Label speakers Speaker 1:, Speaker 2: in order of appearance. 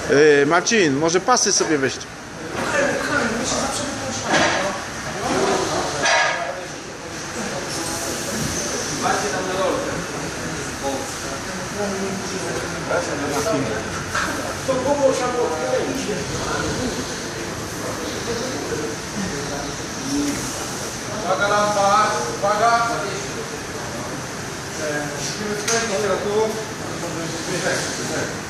Speaker 1: Marcin, może pasy sobie weź.
Speaker 2: To było trzeba było odkręcić. Uwaga lampa, uwaga. Musimy wkręcić teraz tu.